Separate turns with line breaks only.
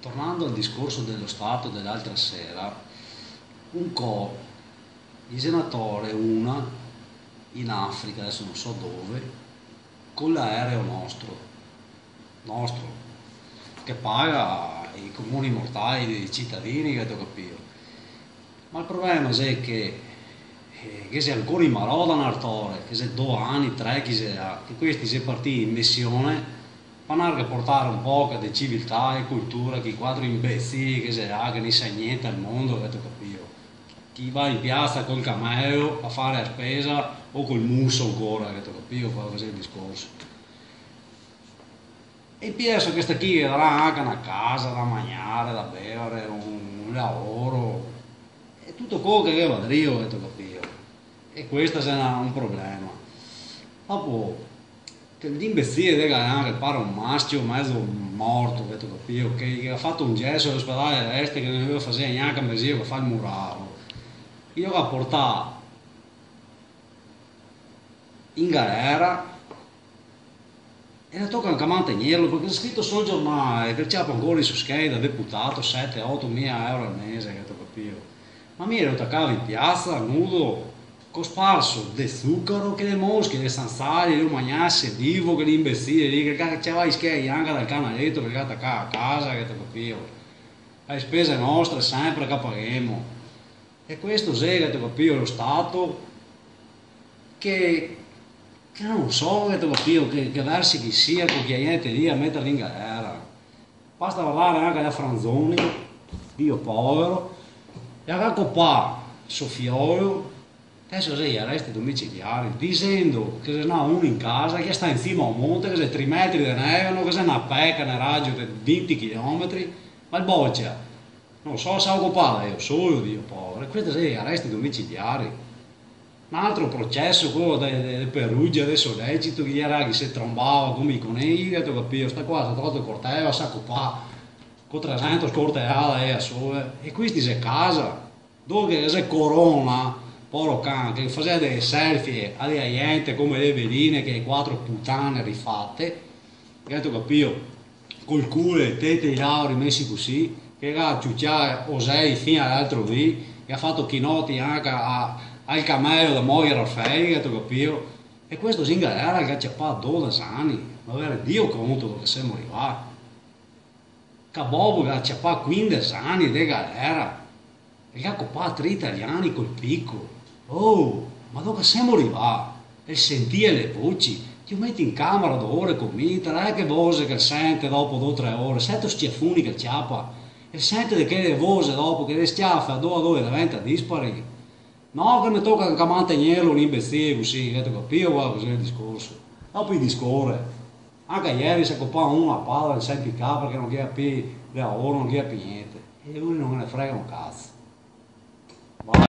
tornando al discorso dello Stato dell'altra sera, il senatore in Africa, adesso non so dove, con l'aereo nostro, che paga i comuni mortali dei cittadini, che ho capito. Ma il problema è che se ancora in Maroda Nartore, che se 2 anni, 3 che questi si è partiti in missione, vanno a portare un po' di civiltà e cultura, che i quadri imbecilli che non sa niente al mondo, che ho capito. Chi va in piazza col cameo a fare la spesa o col musso ancora, che ho capito, quello che è il discorso. E penso che sta qui darà anche una casa da mangiare, da bere, un lavoro, e tutto quello che va io, che ho capito. E questo è un problema. Dopo, che l'imbecille che pare un maschio mezzo morto, che ho capito, che ha fatto un gesso all'ospedale dell'est che non aveva fatto neanche un mese che fa il muraro. Io l'ho portato in galera e ne tocca anche a mantenerlo, perché c'è scritto sul giornale che c'è ancora su scheda deputato 7-8 mila euro al mese, che ho capito. Ma mi ero attaccato in piazza nudo, con sparso di zucchero, che le mosche, le zanzare, le mangiasse vivo, che l'imbecille lì, che c'era i schei anche dal canaletto che attaccava a casa, che ho capito. Le spese nostre sempre che paghiamo. E questo è, che ho capito, lo Stato che non so, che ho capito, che versi chi sia con chi ha niente lì a metterli in galera. Basta parlare anche da Franzoni, Dio povero, e a Copà, Sofiolo, adesso gli arresti domiciliari, dicendo che se n'ha uno in casa che sta in cima a un monte, che se 3 metri di nevano, che se una pecca nel raggio di 20 km, ma il boccia, non so se occupare io solo, Dio povero, e questi sono gli arresti domiciliari. Un altro processo, quello del Perugia, adesso lecito, che era che si trombava come i conigli, che ho capito, sta qua, sta tolto il corteo, sa occupare, con 300 scorteale a sole, e questi si casa, dove se corona, poro can, che faceva delle selfie alle gente come le veline, che 4 puttane rifatte, che ho capito, col culo e tette e lauri messi così, che era a ciucciare Osei fino all'altro lì, che ha fatto chinotti anche al cameo da Moira Orfei, che ho capito, e questo si in galera che c'è fa 12 anni, ma avere Dio conto dove siamo arrivati. Cabobo che c'è fa 15 anni di galera, e che ha coppato 3 italiani col picco. Oh, ma dove siamo arrivati? E sentire le voci, ti metti in camera 2 ore con me, non è che voce che sente dopo 2 o 3 ore, sento schiaffoni che ciappa, e sente che le voce dopo che le schiaffe a 2 a 2 diventa dispari. No, che mi tocca anche mantenerlo un imbecille così, che ho capito cos'è il discorso. Dopo il discorre. Anche ieri si è coppato uno a palla del 6PK perché non chiede più lavoro, non chiede più niente. E lui non me ne frega un cazzo.